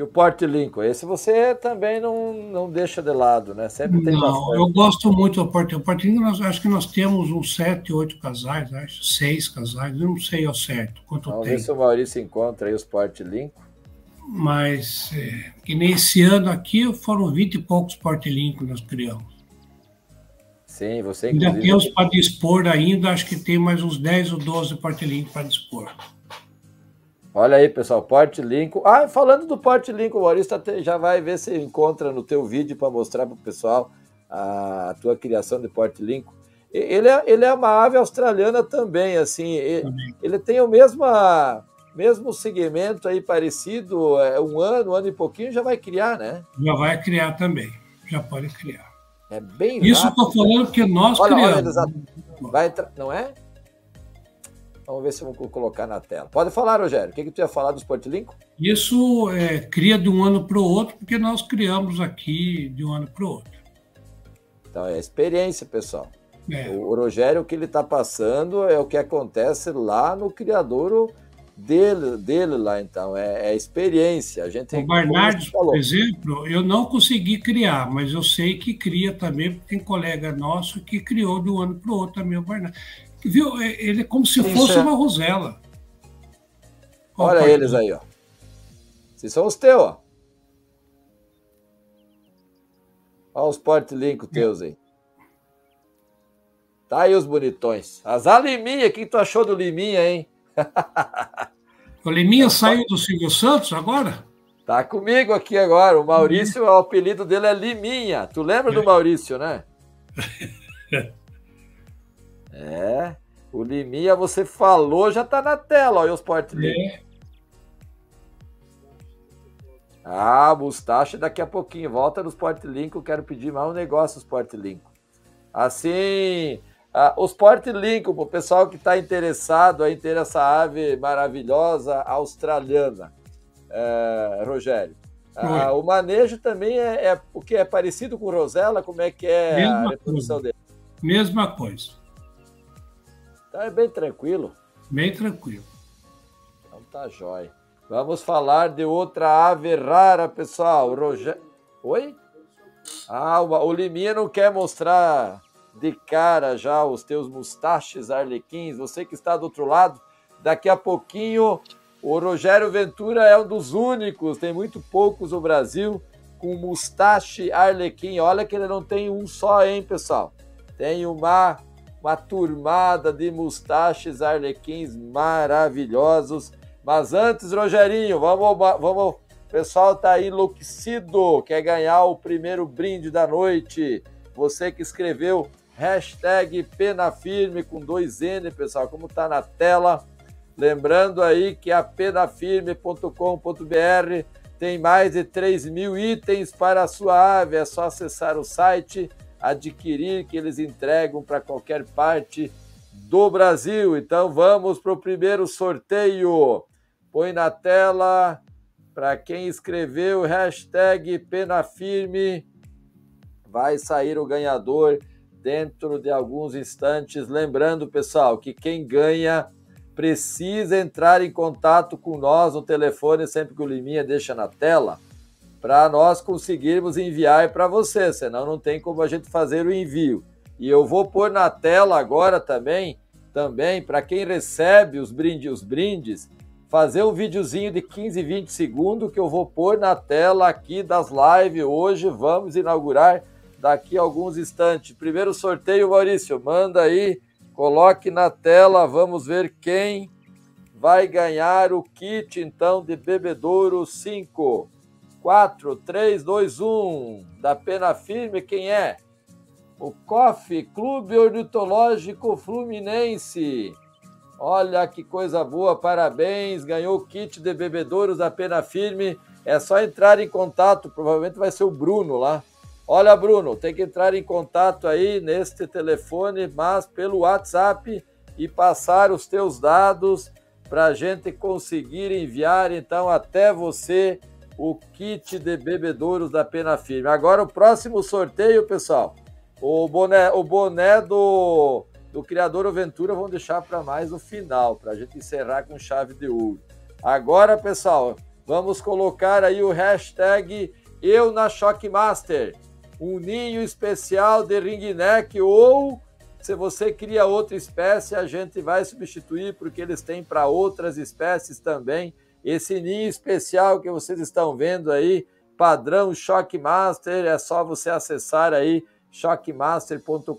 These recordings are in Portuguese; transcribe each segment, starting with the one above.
Porte Lincoln, esse você também não deixa de lado, né? Sempre tem Não, eu bastante. gosto muito do Porto. O Porto Lincoln, acho que nós temos uns 7, 8 casais, acho, 6 casais, eu não sei ao certo quanto Vamos ver tem. se o Maurício encontra aí os Porte Lincoln. Mas, que nem esse ano aqui, foram 20 e poucos Porto Lincoln que nós criamos. Sim, você Ainda inclusive. temos para dispor ainda, acho que tem mais uns 10 ou 12 Porto Lincoln para dispor. Olha aí, pessoal, Porte Lincoln. Ah, falando do Porte Lincoln, o Maurício já vai ver se encontra no teu vídeo para mostrar para o pessoal a tua criação de Porte Lincoln. Ele é uma ave australiana também, assim, ele tem o mesmo segmento aí parecido, um ano e pouquinho já vai criar, né? Já vai criar também, já pode criar. É bem Isso rápido. estou falando que nós Olha, criamos. não é? Vamos ver se eu vou colocar na tela. Pode falar, Rogério. O que tu ia falar dos Porte Lincoln? Isso cria de um ano para o outro, porque nós criamos aqui de um ano para o outro. Então, é experiência, pessoal. É. O Rogério, o que ele está passando é o que acontece lá no criadouro dele lá, então. É experiência. A gente, O Barnardes, por exemplo, eu não consegui criar, mas eu sei que cria também, porque tem colega nosso que criou de um ano para o outro também o Barnardes. Viu? Ele é como se fosse uma rosela. Olha eles aí, ó. Esses são os teus, ó. Olha os Porte Lincoln teus aí. Tá aí os bonitões. Azar Liminha, o que tu achou do Liminha, hein? O Liminha saiu do Silvio Santos agora? Tá comigo aqui agora. O Maurício, o apelido dele é Liminha. Tu lembra do Maurício, né? O Liminha, você falou, já tá na tela. Olha os Porte Lincoln. Mustache daqui a pouquinho. Volta nos Porte Lincoln. Quero pedir mais um negócio dos Porte Lincoln. Assim, os Porte Lincoln, para o pessoal que está interessado em ter essa ave maravilhosa australiana, Rogério. O manejo também o que é parecido com Rosella? Como é que é a reprodução dele? Mesma coisa. Então é bem tranquilo. Bem tranquilo. Então tá jóia. Vamos falar de outra ave rara, pessoal. Oi? O Liminha não quer mostrar de cara já os teus mustaches arlequins. Você que está do outro lado, daqui a pouquinho o Rogério Ventura é um dos únicos, tem muito poucos no Brasil, com mustache arlequim. Olha que ele não tem um só, hein, pessoal? Tem uma turmada de mustaches arlequins maravilhosos. Mas antes, Rogerinho, vamos. O pessoal tá aí enlouquecido, quer ganhar o primeiro brinde da noite. Você que escreveu #PenaFirme com 2N, pessoal, como tá na tela. Lembrando aí que a penafirme.com.br tem mais de 3.000 itens para a sua ave. É só acessar o site, adquirir, que eles entregam para qualquer parte do Brasil. Então vamos para o primeiro sorteio. Põe na tela para quem escreveu #PenaFirme. Vai sair o ganhador dentro de alguns instantes. Lembrando, pessoal, que quem ganha precisa entrar em contato com nós no telefone, sempre que o Liminha deixa na tela, para nós conseguirmos enviar para você, senão não tem como a gente fazer o envio. E eu vou pôr na tela agora também para quem recebe os brindes, fazer um videozinho de 15, 20 segundos que eu vou pôr na tela aqui das lives. Hoje vamos inaugurar daqui a alguns instantes. Primeiro sorteio, Maurício, manda aí, coloque na tela, vamos ver quem vai ganhar o kit, então, de bebedouro 5, 4, 3, 2, 1, da PenaFirme. Quem é? O COF, Clube Ornitológico Fluminense. Olha que coisa boa, parabéns, ganhou o kit de bebedouros da PenaFirme. É só entrar em contato, provavelmente vai ser o Bruno lá. Olha, Bruno, tem que entrar em contato aí neste telefone, mas pelo WhatsApp, e passar os teus dados para a gente conseguir enviar, então, até você o kit de bebedouros da PenaFirme. Agora o próximo sorteio, pessoal, o boné do Criador Ventura vamos deixar para mais no final, para a gente encerrar com chave de ouro. Agora, pessoal, vamos colocar aí o hashtag Eu na Shockmaster, um ninho especial de ringneck, ou se você cria outra espécie, a gente vai substituir, porque eles têm para outras espécies também. Esse ninho especial que vocês estão vendo aí, padrão Shockmaster, é só você acessar aí shockmaster.com.br,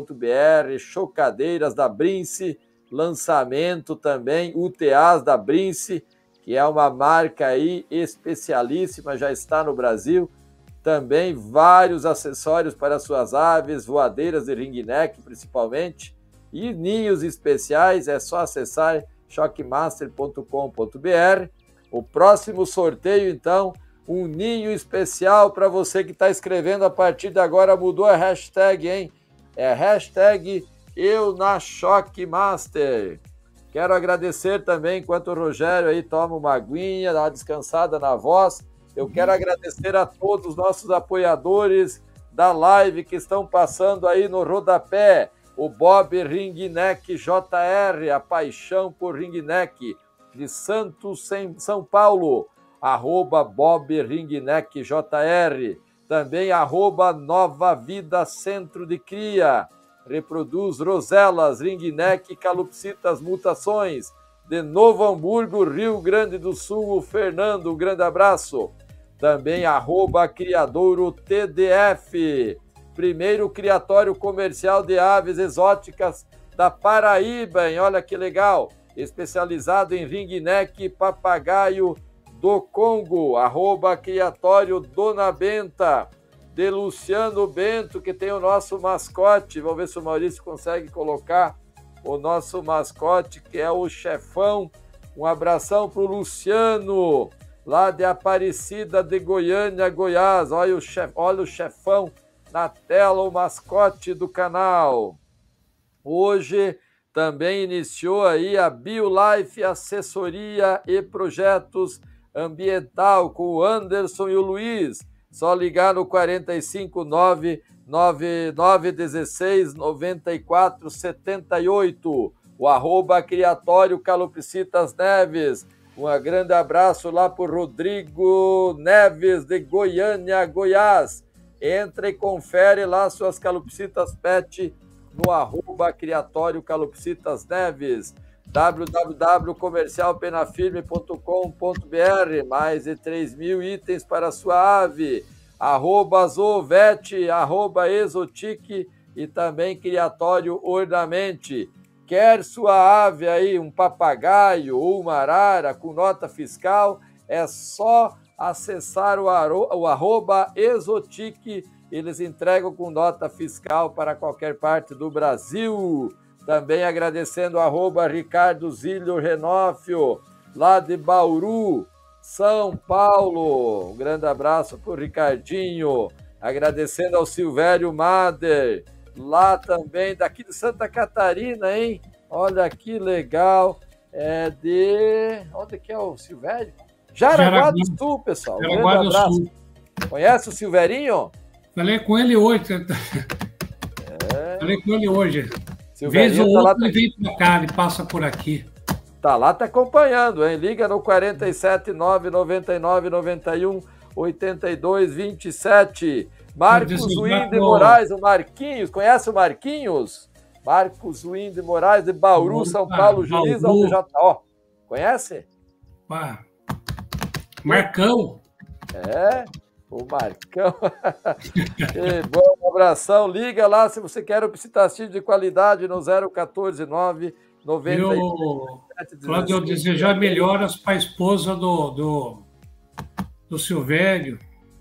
chocadeiras da Brince, lançamento também, UTAs da Brince, que é uma marca aí especialíssima, já está no Brasil. Também vários acessórios para suas aves, voadeiras de ringneck principalmente, e ninhos especiais, é só acessar shockmaster.com.br. O próximo sorteio, então, um ninho especial para você que está escrevendo a partir de agora, mudou a hashtag, hein? É hashtag Eu na Shockmaster. Quero agradecer também, enquanto o Rogério aí toma uma aguinha, dá uma descansada na voz, eu quero agradecer a todos os nossos apoiadores da live que estão passando aí no rodapé. O Bob Ringneck JR, a paixão por ringneck, de Santos, São Paulo, @Bob Ringneck JR. Também @Nova Vida Centro de Cria. Reproduz roselas, ringneck, calopsitas, mutações. De Novo Hamburgo, Rio Grande do Sul, o Fernando, um grande abraço. Também @Criadouro TDF, primeiro criatório comercial de aves exóticas da Paraíba, hein? Olha que legal, especializado em ringneck, papagaio do Congo, @Criatório Dona Benta, de Luciano Bento, que tem o nosso mascote. Vamos ver se o Maurício consegue colocar o nosso mascote, que é o Chefão. Um abração para o Luciano, lá de Aparecida de Goiânia, Goiás. Olha o Chefão na tela, o mascote do canal. Hoje também iniciou aí a BioLife Assessoria e Projetos Ambiental com o Anderson e o Luiz. Só ligar no 459-9916-9478. O @Criatório Calopsitas Neves. Um grande abraço lá para o Rodrigo Neves, de Goiânia, Goiás. Entra e confere lá suas calopsitas pet no @Criatório Calopsitas Neves. www.comercialpenafirme.com.br, mais de 3.000 itens para a sua ave. @Zovet, @Exotique e também Criatório Ornamente. Quer sua ave aí, um papagaio ou uma arara com nota fiscal, é só acessar o @Exotique, eles entregam com nota fiscal para qualquer parte do Brasil. Também agradecendo Ricardo Zílio Renófio, lá de Bauru, São Paulo. Um grande abraço para o Ricardinho. Agradecendo ao Silvério Mader, lá também, daqui de Santa Catarina, hein? Olha que legal. É de... Onde que é o Silvério? Jaraguá do Sul, pessoal. Um grande abraço. Conhece o Silverinho? Falei com ele hoje. Falei com ele hoje. Vez ou outra ele vem para cá, ele passa por aqui. Tá lá, tá acompanhando, hein? Liga no 479-9991-8227. Marcos Winde Moraes, o Marquinhos. Conhece o Marquinhos? Marcos Winde Moraes, de Bauru, São Paulo, juiz onde já tá. Ó, conhece? Marcão. É, o Marcão. Bom, um abração. Liga lá se você quer o psitacil de qualidade no 0149 Cláudio, eu desejar melhoras para a esposa do Silvério.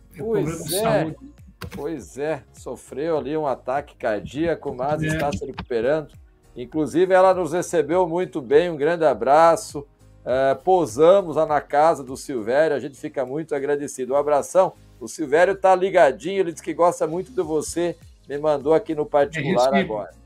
Pois é, sofreu ali um ataque cardíaco, mas está se recuperando. Inclusive, ela nos recebeu muito bem, um grande abraço. Pousamos lá na casa do Silvério, a gente fica muito agradecido. Um abração. O Silvério está ligadinho, ele disse que gosta muito de você, me mandou aqui no particular agora.